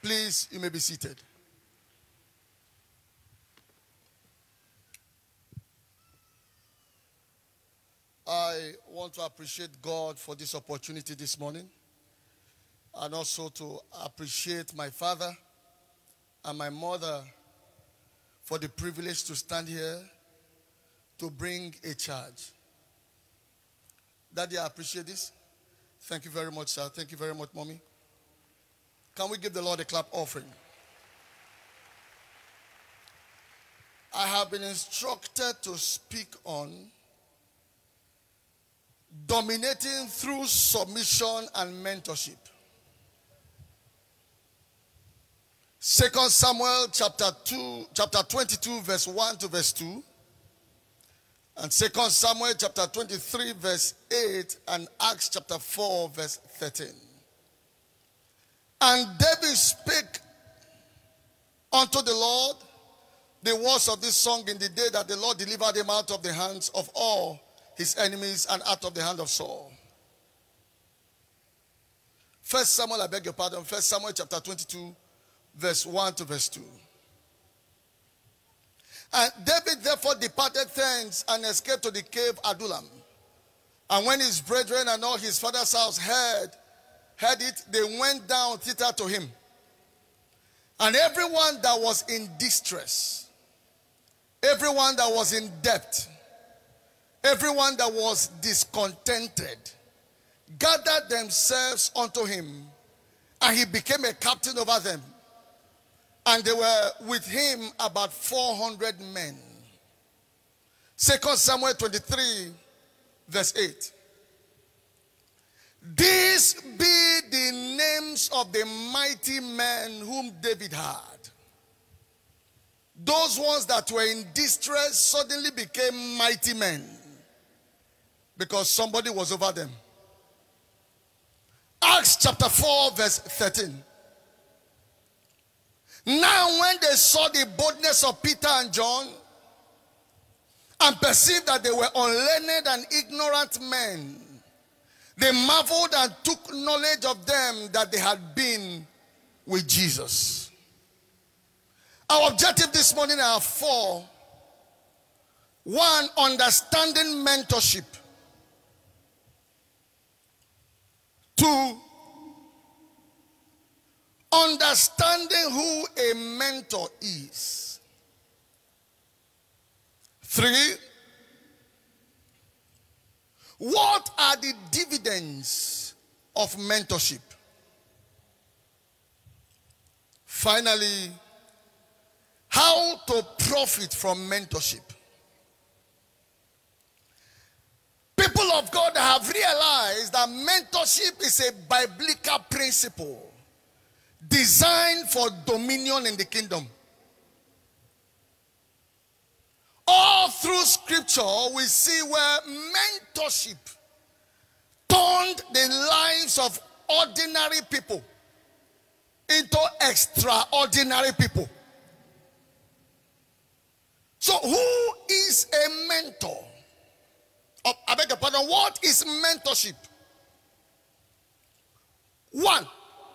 Please, you may be seated. I want to appreciate God for this opportunity this morning, and also to appreciate my father and my mother for the privilege to stand here to bring a charge. Daddy, I appreciate this. Thank you very much, sir. Thank you very much, mommy. Can we give the Lord a clap offering? I have been instructed to speak on dominating through submission and mentorship. 2 Samuel chapter 22 verse 1 to verse 2. And 2 Samuel chapter 23 verse 8 and Acts chapter 4 verse 13. And David spake unto the Lord the words of this song in the day that the Lord delivered him out of the hands of all his enemies and out of the hand of Saul. 1 Samuel, I beg your pardon, 1 Samuel chapter 22 verse 1 to verse 2. And David therefore departed thence and escaped to the cave Adullam. And when his brethren and all his father's house heard it, they went down thither to him. And everyone that was in distress, everyone that was in debt, everyone that was discontented, gathered themselves unto him, and he became a captain over them. And they were with him about 400 men. 2 Samuel 23, verse 8. These be the names of the mighty men whom David had. Those ones that were in distress suddenly became mighty men because somebody was over them. Acts chapter 4, verse 13. Now when they saw the boldness of Peter and John and perceived that they were unlearned and ignorant men, they marveled and took knowledge of them that they had been with Jesus. Our objective this morning are 4. 1, understanding mentorship. 2, understanding who a mentor is. 3, what are the dividends of mentorship? Finally, how to profit from mentorship. People of God have realized that mentorship is a biblical principle designed for dominion in the kingdom. All through scripture, we see where mentorship turned the lives of ordinary people into extraordinary people. So who is a mentor? I beg your pardon, what is mentorship? 1,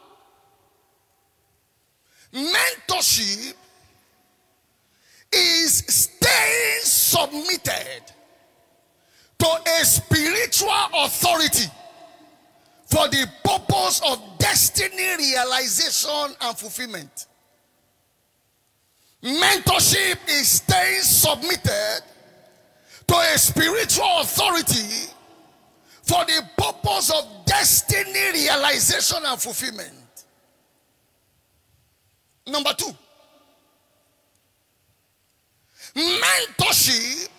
mentorship is staying submitted to a spiritual authority for the purpose of destiny realization and fulfillment. Mentorship is staying submitted to a spiritual authority for the purpose of destiny realization and fulfillment. Number 2, mentorship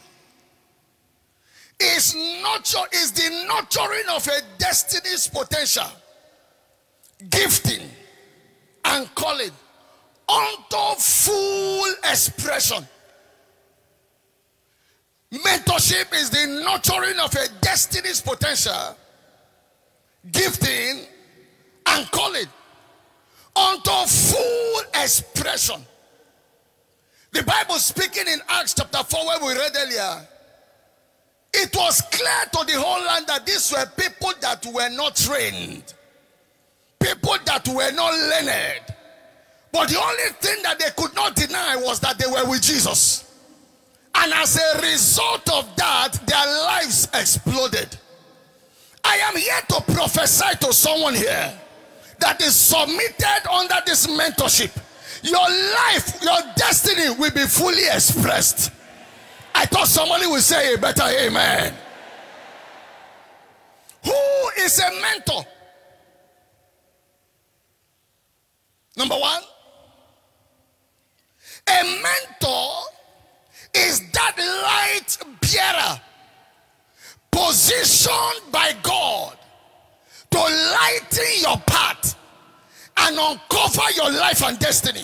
is the nurturing of a destiny's potential, gifting, and calling unto full expression. Mentorship is the nurturing of a destiny's potential, gifting, and calling unto full expression. The Bible speaking in Acts chapter 4, where we read earlier, it was clear to the whole land that these were people that were not trained, people that were not learned, But the only thing that they could not deny was that they were with Jesus. And as a result of that, their lives exploded. I am here to prophesy to someone here that is submitted under this mentorship. Your life, your destiny will be fully expressed. I thought somebody would say a better amen. Who is a mentor? Number one, a mentor is that light bearer positioned by God to lighten your path and uncover your life and destiny.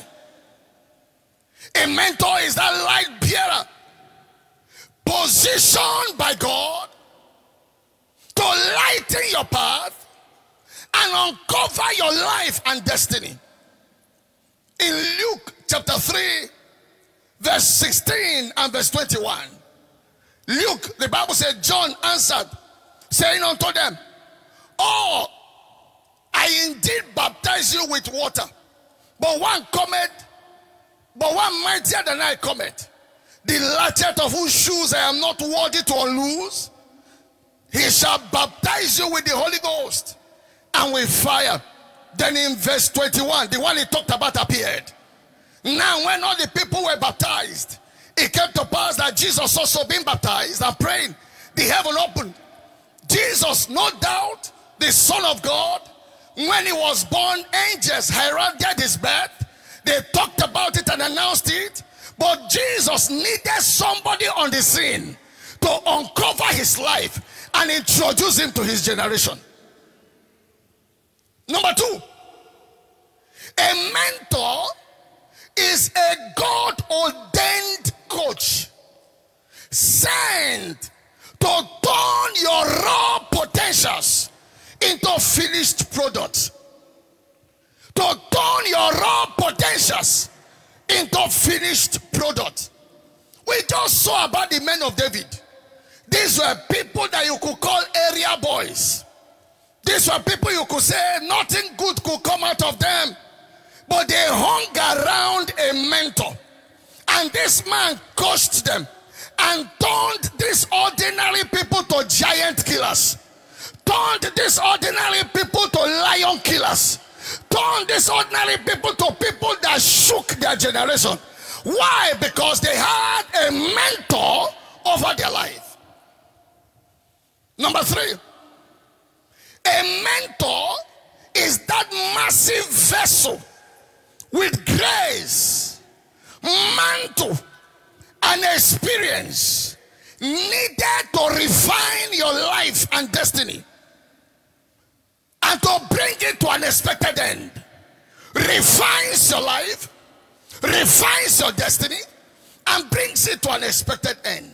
A mentor is that light bearer positioned by God to lighten your path and uncover your life and destiny. In Luke chapter 3, verse 16 and verse 21, Luke, the Bible said, John answered, saying unto them, "Oh, I indeed baptize you with water, but one mightier than I cometh, the latchet of whose shoes I am not worthy to unloose. He shall baptize you with the Holy Ghost and with fire." Then in verse 21, the one he talked about appeared. Now when all the people were baptized, it came to pass that Jesus also being baptized and praying, the heaven opened. Jesus, no doubt, the Son of God, when he was born, angels heralded his birth. They talked about it and announced it. But Jesus needed somebody on the scene to uncover his life and introduce him to his generation. Number two, a mentor is a God-ordained coach sent to turn your raw potentials into finished products. To turn your raw potentials into finished products. We just saw about the men of David. These were people that you could call area boys. These were people you could say nothing good could come out of them. But they hung around a mentor. And this man coached them and turned these ordinary people to giant killers. Turned these ordinary people to lion killers. Turned these ordinary people to people that shook their generation. Why? Because they had a mentor over their life. Number three, a mentor is that massive vessel with grace, mantle, and experience needed to refine your life and destiny and to bring it to an expected end. Refines your life, refines your destiny, and brings it to an expected end.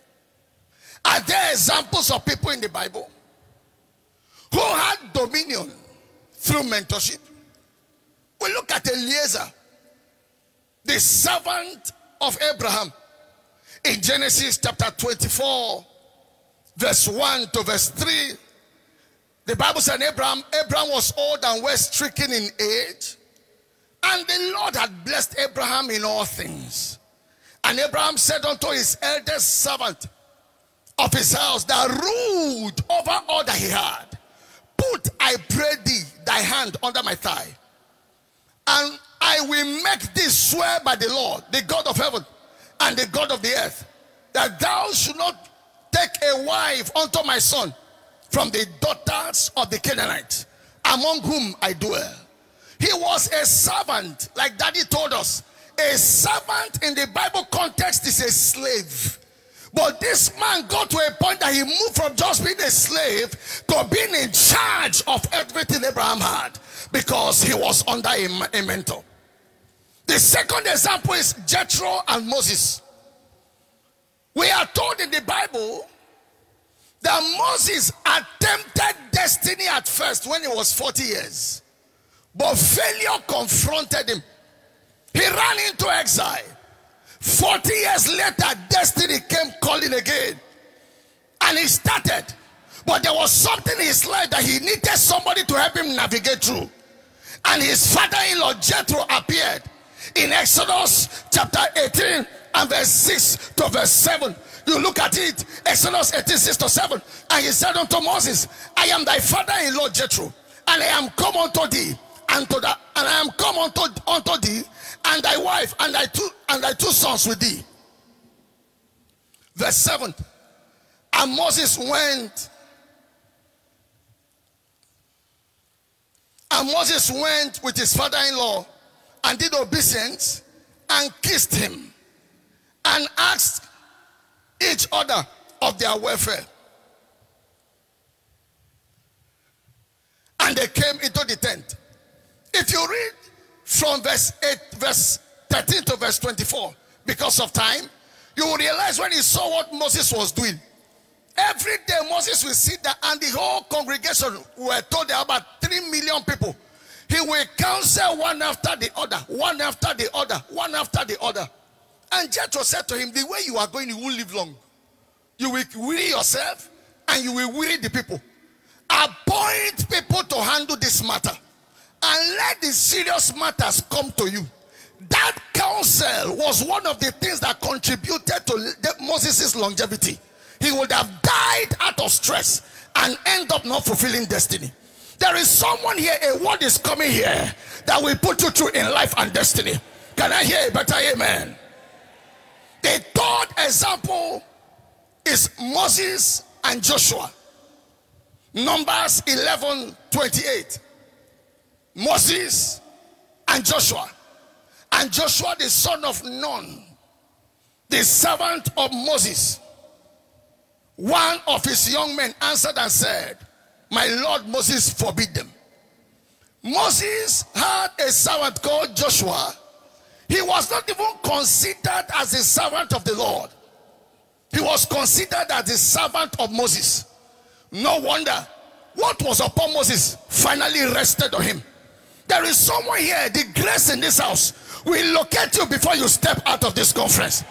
Are there examples of people in the Bible who had dominion through mentorship? We look at Eliezer, the servant of Abraham, in Genesis chapter 24, verse 1 to verse 3. The Bible said Abraham was old and well stricken in age, and the Lord had blessed Abraham in all things. And Abraham said unto his eldest servant of his house that ruled over all that he had, "Put, I pray thee, thy hand under my thigh, and I will make thee swear by the Lord, the God of heaven and the God of the earth, that thou should not take a wife unto my son from the daughters of the Canaanites, among whom I dwell." He was a servant, like Daddy told us. A servant in the Bible context is a slave. But this man got to a point that he moved from just being a slave to being in charge of everything Abraham had, because he was under a mentor. The second example is Jethro and Moses. We are told in the Bible that Moses attempted destiny at first when he was 40 years. But failure confronted him. He ran into exile. 40 years later, destiny came calling again. And he started. But there was something in his life that he needed somebody to help him navigate through. And his father-in-law Jethro appeared in Exodus chapter 18 and verse 6 to verse 7. You look at it, Exodus 18, 6 to 7. And he said unto Moses, I am thy father-in-law Jethro, and I am come unto thee, and I am come unto thee, and thy wife, and thy two sons with thee. Verse 7. And Moses went with his father-in-law and did obeisance and kissed him and asked each other of their welfare. And they came into the tent. If you read from verse 13 to verse 24, because of time, you will realize when he saw what Moses was doing. Every day Moses will sit there, and the whole congregation were told there about 3 million people. He will counsel one after the other, one after the other, one after the other. And Jethro said to him, the way you are going, you won't live long. You will weary yourself, and you will weary the people. Appoint people to handle this matter, and let the serious matters come to you. That counsel was one of the things that contributed to Moses' longevity. He would have died out of stress and end up not fulfilling destiny. There is someone here, a word is coming here that will put you through in life and destiny. Can I hear a better amen? The third example is Moses and Joshua. Numbers 11:28. Moses and Joshua. And Joshua the son of Nun, the servant of Moses, one of his young men answered and said, my Lord Moses forbid them. Moses had a servant called Joshua. He was not even considered as a servant of the Lord. He was considered as the servant of Moses. No wonder what was upon Moses finally rested on him. There is someone here, the grace in this house will locate you before you step out of this conference.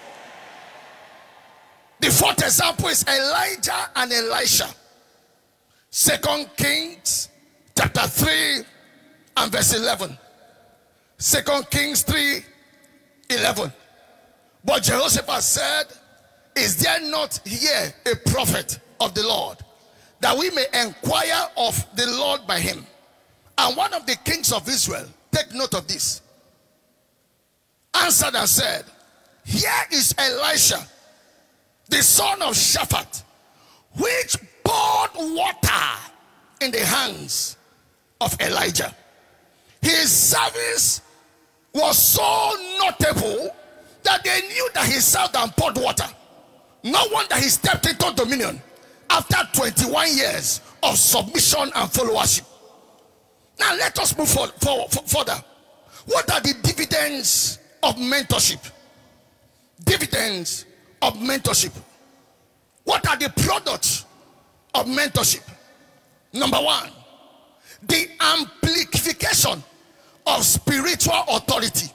The fourth example is Elijah and Elisha. 2 Kings chapter 3 and verse 11. 2 Kings 3:11. But Jehoshaphat said, is there not here a prophet of the Lord, that we may inquire of the Lord by him? And one of the kings of Israel, take note of this, answered and said, here is Elisha, the son of Shaphat, which poured water in the hands of Elijah. His service was so notable that they knew that he served and poured water. No wonder he stepped into dominion after 21 years of submission and followership. Now let us move further. What are the dividends of mentorship? Dividends of mentorship. What are the products of mentorship? Number one, the amplification of spiritual authority.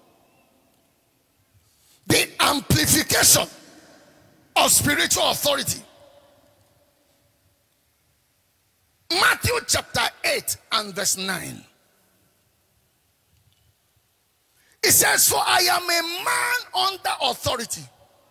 The amplification of spiritual authority. Matthew chapter 8 and verse 9. It says, for I am a man under authority,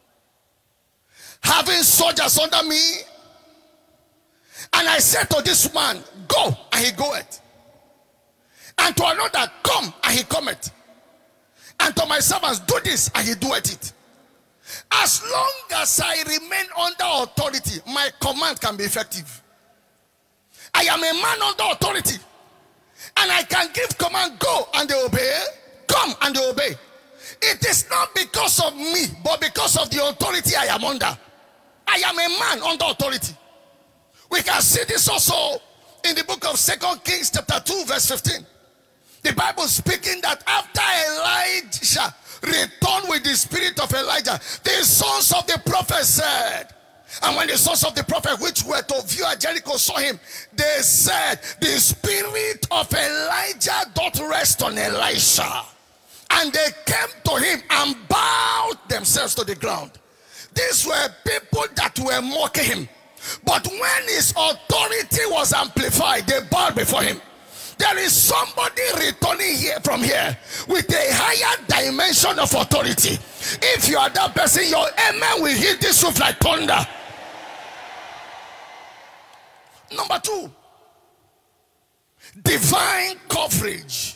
having soldiers under me. And I said to this man, go, and he goeth. And to another, come, and he cometh. And to my servants, do this, and he doeth it. As long as I remain under authority, my command can be effective. I am a man under authority, and I can give command, go, and they obey, come, and they obey. It is not because of me, but because of the authority I am under. I am a man under authority. We can see this also in the book of 2 Kings chapter 2 verse 15. The Bible speaking that after Elijah returned with the spirit of Elijah, the sons of the prophet said, and when the sons of the prophet which were to view at Jericho saw him, they said, the spirit of Elijah doth rest on Elisha. And they came to him and bowed themselves to the ground. These were people that were mocking him. But when his authority was amplified, they bowed before him. There is somebody returning here from here with a higher dimension of authority. If you are that person, your amen will hit this roof like thunder. Number 2, divine coverage.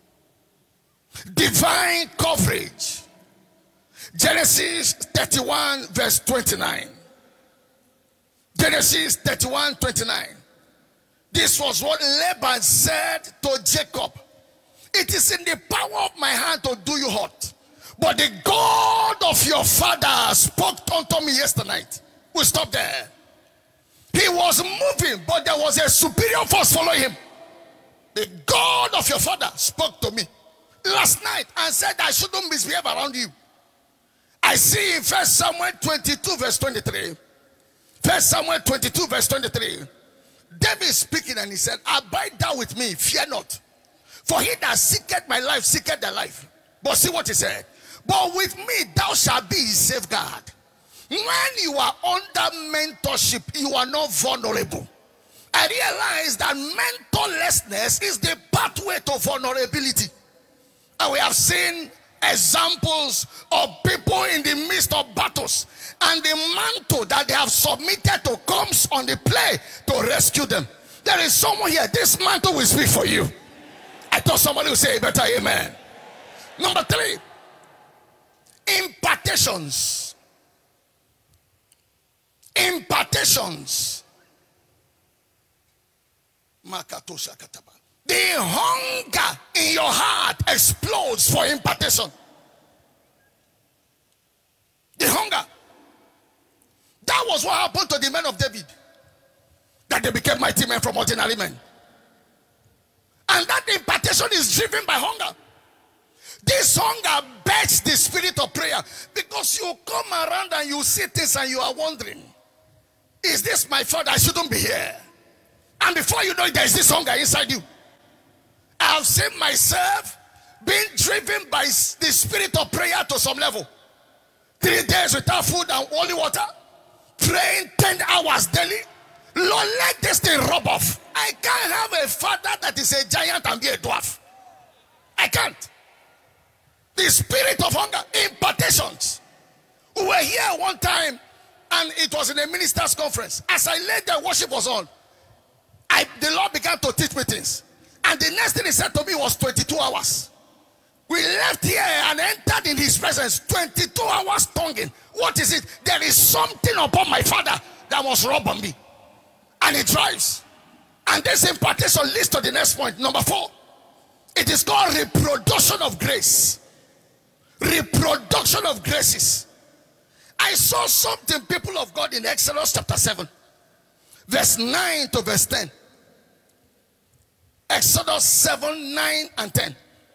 Divine coverage. Genesis 31 verse 29. Genesis 31:29. This was what Laban said to Jacob. It is in the power of my hand to do you hurt, but the God of your father spoke unto me yesterday night. We stop there. He was moving, but there was a superior force following him. The God of your father spoke to me last night and said I shouldn't misbehave around you. I see in 1 Samuel 22 verse 23. 1 Samuel 22 verse 23. David speaking, and he said, abide thou with me, fear not. For he that seeketh my life seeketh thy life. But see what he said. But with me thou shalt be his safeguard. When you are under mentorship, you are not vulnerable. I realize that mentorlessness is the pathway to vulnerability. And we have seen examples of people in the midst of battles, and the mantle that they have submitted to comes on the play to rescue them. There is someone here, this mantle will speak for you. I thought somebody would say better amen. Number 3, impartations. Impartations. The hunger in your heart explodes for impartation. The hunger. That was what happened to the men of David. That they became mighty men from ordinary men. And that impartation is driven by hunger. This hunger begs the spirit of prayer. Because you come around and you see things and you are wondering, is this my fault? I shouldn't be here. And before you know it, there is this hunger inside you. I have seen myself being driven by the spirit of prayer to some level. 3 days without food and only water. Praying 10 hours daily. Lord, let this thing rub off. I can't have a father that is a giant and be a dwarf. I can't. The spirit of hunger, impartations. We were here one time and it was in a minister's conference. As I lay there, worship was on. The Lord began to teach me things. And the next thing he said to me was 22 hours. We left here and entered in his presence. 22 hours tonguing. What is it? There is something upon my father that was rubbed on me. And it drives. And this impartation leads to the next point. Number 4. It is called reproduction of grace. Reproduction of graces. I saw something, people of God, in Exodus chapter 7. Verse 9 to verse 10. Exodus 7, 9 and 10.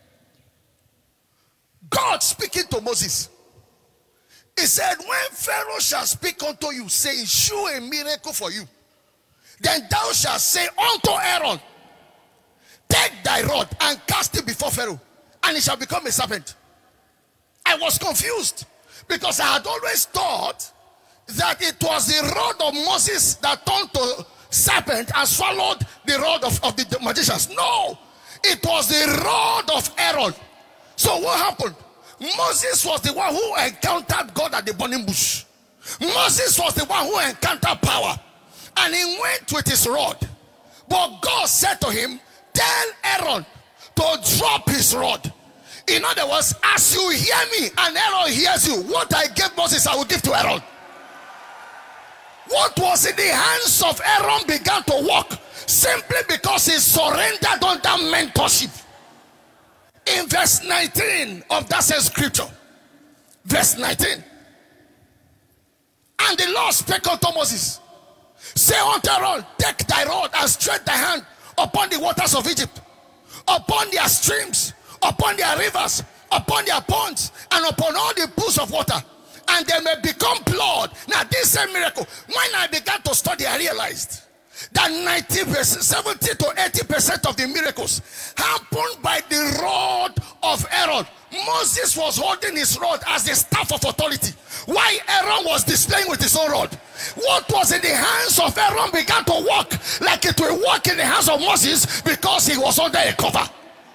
God speaking to Moses. He said, when Pharaoh shall speak unto you, saying, shew a miracle for you, then thou shalt say unto Aaron, take thy rod and cast it before Pharaoh, and it shall become a serpent. I was confused because I had always thought that it was the rod of Moses that turned to serpent and swallowed the rod of the magicians. No, it was the rod of Aaron. So what happened? Moses was the one who encountered God at the burning bush. Moses was the one who encountered power, and he went with his rod. But God said to him, tell Aaron to drop his rod. In other words, as you hear me and Aaron hears you, what I gave Moses I will give to Aaron. What was in the hands of Aaron began to work simply because he surrendered under mentorship. In verse 19 of that same scripture, verse 19, and the Lord spake unto Moses, say unto Aaron, take thy rod and stretch thy hand upon the waters of Egypt, upon their streams, upon their rivers, upon their ponds, and upon all the pools of water, and they may become blood. Now this is a miracle. When I began to study, I realized that 90%, 70 to 80% of the miracles happened by the rod of Aaron. Moses was holding his rod as the staff of authority, while Aaron was displaying with his own rod. What was in the hands of Aaron began to walk like it will walk in the hands of Moses because he was under a cover.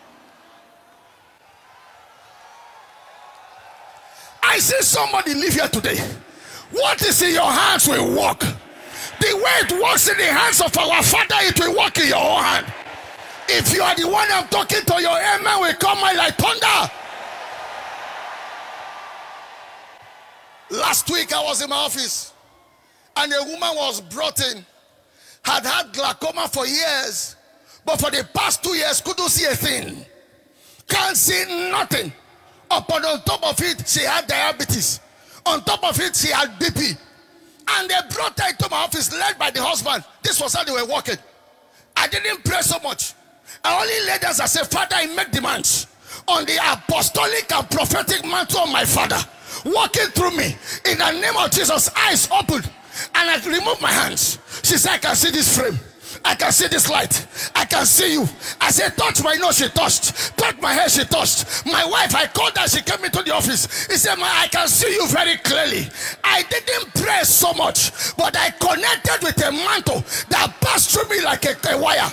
I see somebody live here today. What is in your hands will walk. The way it works in the hands of our Father, it will work in your own hand. If you are the one I'm talking to, your amen will come like thunder. Last week I was in my office and a woman was brought in, had had glaucoma for years, but for the past 2 years couldn't see a thing, can't see nothing. Upon on top of it, she had diabetes. On top of it, she had BP. And they brought her into my office, led by the husband. This was how they were working. I didn't pray so much. I only led us and said, Father, I make demands on the apostolic and prophetic mantle of my Father, walking through me. In the name of Jesus, eyes opened. And I removed my hands. She said, I can see this frame. I can see this light. I can see you. I said, touch my nose. She touched. Touch my hair. She touched. My wife, I called her. She came into the office. He said, I can see you very clearly. I didn't pray so much, but I connected with a mantle that passed through me like a wire.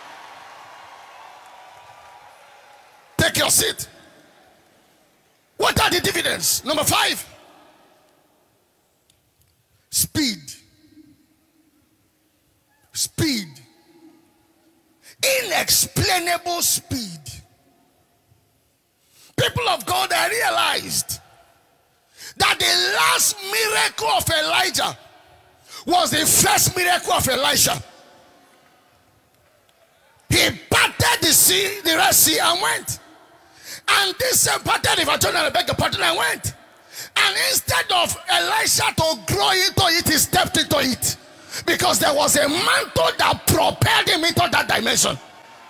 Take your seat. What are the dividends? Number 5. Speed. Speed. Inexplainable speed. People of God, I realized that the last miracle of Elijah was the first miracle of Elisha. He parted the sea, the Red Sea, and went. And this parted the River Jordan, I beg your pardon, and went. And instead of Elisha to grow into it, he stepped into it. Because there was a mantle that propelled him into that dimension.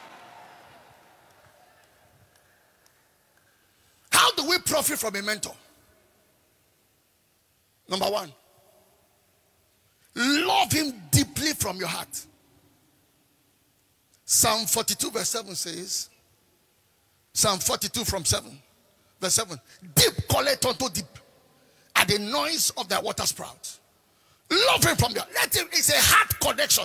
How do we profit from a mentor? Number 1, love him deeply from your heart. Psalm 42 verse 7 says, Psalm 42 from 7, verse 7, deep calleth unto deep at the noise of their water sprouts. Love him from your heart. Let him, it's a heart connection.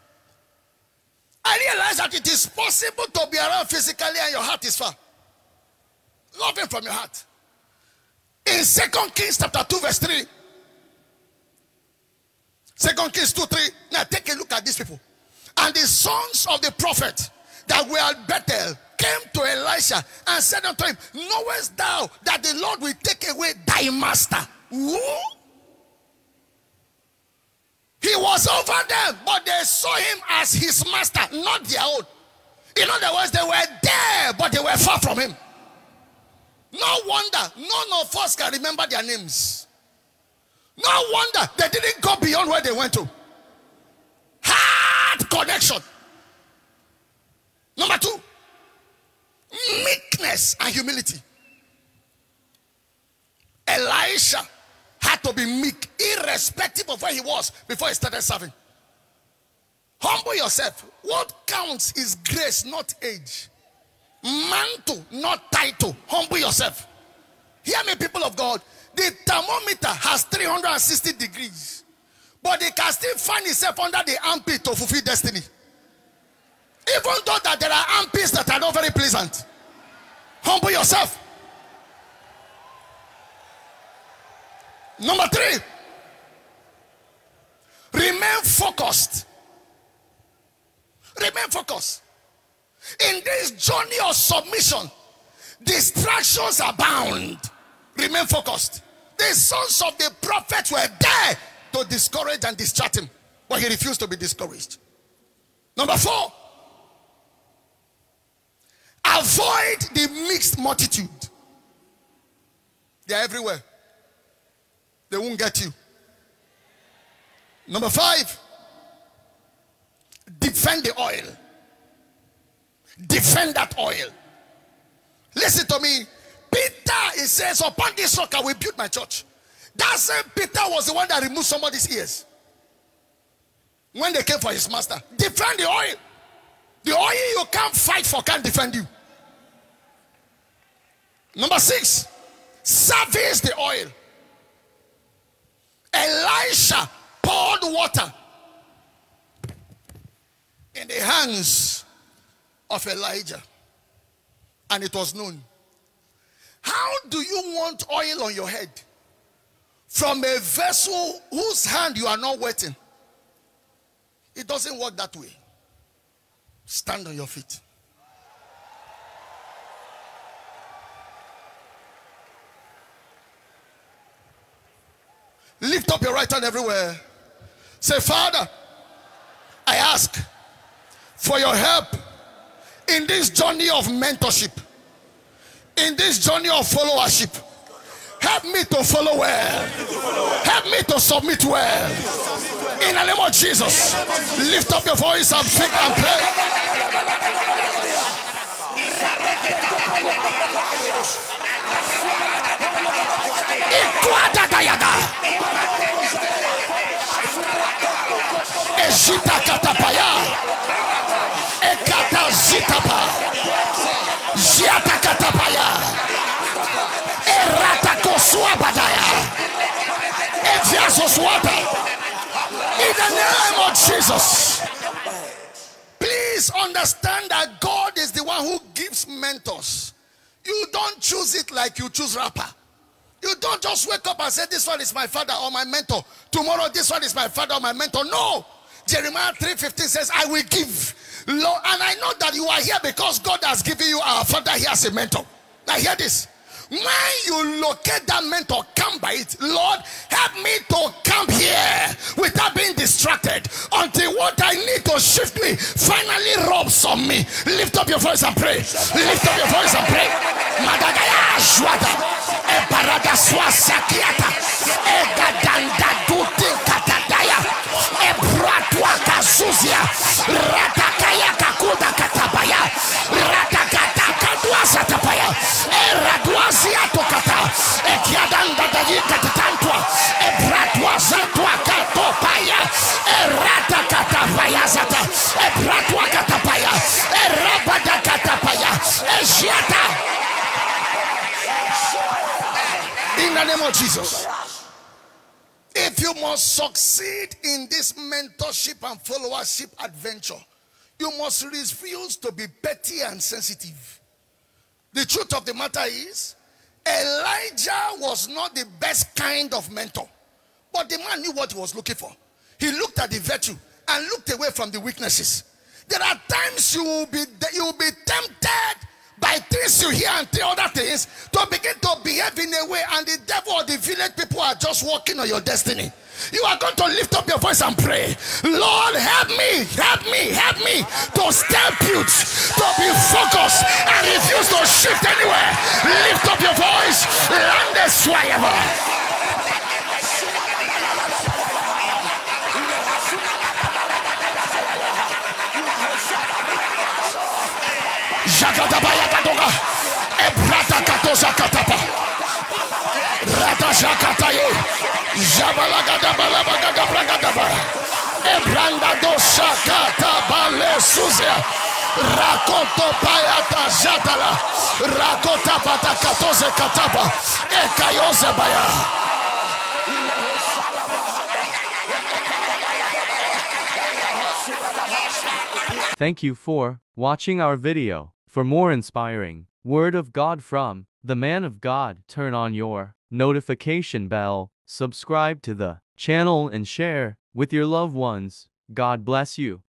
I realize that it is possible to be around physically and your heart is far. Love him from your heart. In 2 Kings chapter 2 verse 3, 2 Kings 2, 3. Now take a look at these people. And the sons of the prophet that were at Bethel came to Elisha and said unto him, knowest thou that the Lord will take away thy master? Who? He was over them, but they saw him as his master, not their own. In other words, they were there, but they were far from him. No wonder none of us can remember their names. No wonder they didn't go beyond where they went to. Heart connection. Number 2, meekness and humility. Elisha had to be meek, irrespective of where he was before he started serving. Humble yourself. What counts is grace, not age. Mantle, not title. Humble yourself. Hear me, people of God. The thermometer has 360 degrees, but it can still find itself under the armpit to fulfill destiny. Even though that there are armpits that are not very pleasant. Humble yourself. Number 3, remain focused. Remain focused. In this journey of submission, distractions abound. Remain focused. The sons of the prophets were there to discourage and distract him, but he refused to be discouraged. Number 4, avoid the mixed multitude. They are everywhere. They won't get you. Number 5, defend the oil. Defend that oil. Listen to me. Peter, he says, upon this rock I will build my church. That same Peter was the one that removed somebody's ears when they came for his master. Defend the oil. The oil you can't fight for can't defend you. Number 6, service the oil. Elisha poured water in the hands of Elijah, and it was known. How do you want oil on your head from a vessel whose hand you are not wetting? It doesn't work that way. Stand on your feet. Lift up your right hand everywhere. Say, Father, I ask for your help in this journey of mentorship, in this journey of followership. Help me to follow well. Help me to submit well. In the name of Jesus, lift up your voice and sing and pray. Ejita katapaya, ekata zitapa, jiata katapaya, erata kosua badaya, ejiaso swata. In the name of Jesus, please understand that God is the one who gives mentors. You don't choose it like you choose rapper. You don't just wake up and say, this one is my father or my mentor. Tomorrow, this one is my father or my mentor. No. Jeremiah 3:15 says, I will give. Lord, and I know that you are here because God has given you our father here as a mentor. Now hear this. When you locate that mentor, come by it. Lord, help me to come here without being distracted until what I need to shift me finally rubs on me. Lift up your voice and pray. Lift up your voice and pray. Madagaya Shwada, Ebarada Swasakiata, Egadanda Dutin Katadaya, Ebratwa Kazuzia, Ratakaya Kakuda Katabaya, Ratakata Kadwa Satapaya, Eradwazia Tokata, Ekiadanda Katatantwa, Ebratwa Zatwa Katopaya, Eratakatapaya Zata, Ebratwa Katapaya, Erabada Katapaya, Ejiata. In the name of Jesus. If you must succeed in this mentorship and followership adventure, you must refuse to be petty and sensitive. The truth of the matter is, Elijah was not the best kind of mentor, but the man knew what he was looking for. He looked at the virtue and looked away from the weaknesses. There are times you will be tempted by things you hear and the other things to begin to behave in a way, and the devil or the village people are just working on your destiny. You are going to lift up your voice and pray, Lord, help me, help me, help me to stay put, to be focused and refuse to shift anywhere. Lift up your voice, land the swire. Jakatabaya Kadoga, Ebrata Katosa Katapa, Rata Shakataye, Jabalagadabalabagada Bragadaba, Ebranda dosa Katabale Suzia, Rakoto Payata Jatala, Rakota Pata Katose Katapa, Ekayose Baya. Thank you for watching our video. For more inspiring Word of God from the Man of God, turn on your notification bell, subscribe to the channel and share with your loved ones. God bless you.